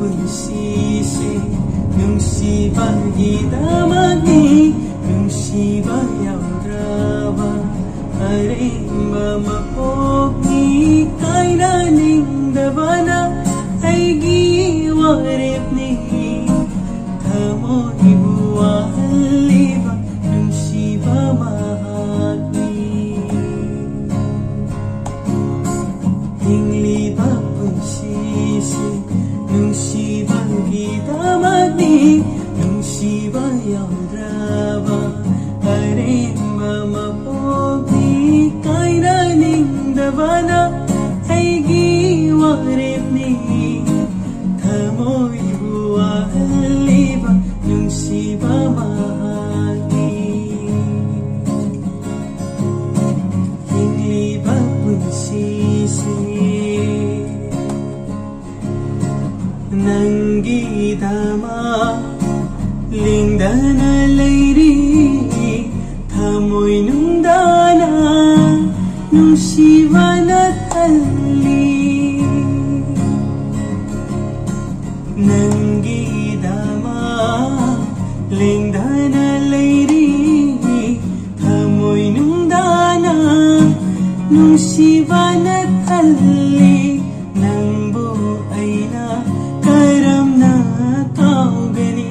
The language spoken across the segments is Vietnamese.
punsise nungsibagitamagni nungsiba yauraba aremba mapokni kainaningdabana aigi warepni thamoibu wahalliba nungsiba mahagni hingliba punsise nungsibagitamagni nungsiba yauraba aremba mapokni kainaningdabana aigi warepni thamoibu wahalliba nungsiba mahagni hingliba punsise nangidama lingdana leiri thamoi nungdana nungsibana thalli nangidama lingdana leiri thamoi nungdana nungsibana thalli nangbu aina karamna kaugani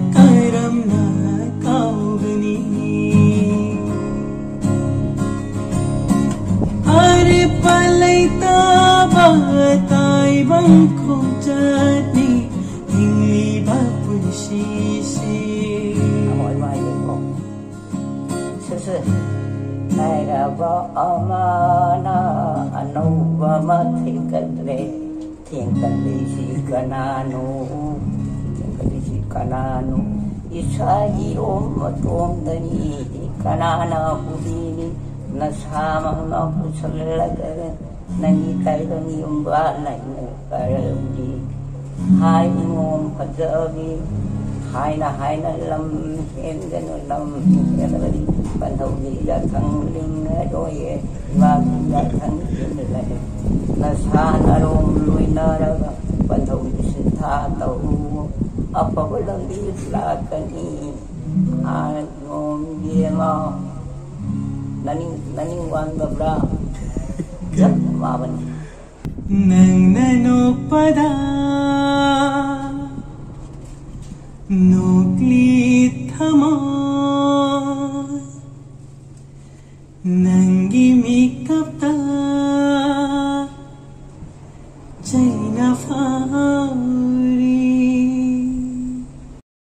are palaita batai bangkong jani hingliba punsise hỏi mai được không sư sư này là vợ ama na anu và mà thiên cần đi si kananu isai om dani kanana budini nasama na pusalaga nani kairani umba nani kairani hai mom padavi hai na lam hen gan lam hen lagi panthau ni da thang ling đôi và da thang ni la nasa narom luina ra panthau ni sitha tau apa balang di lakani anom diema nani wan babra jap mawan nang nanopada nukli thama nangi mikapta China fa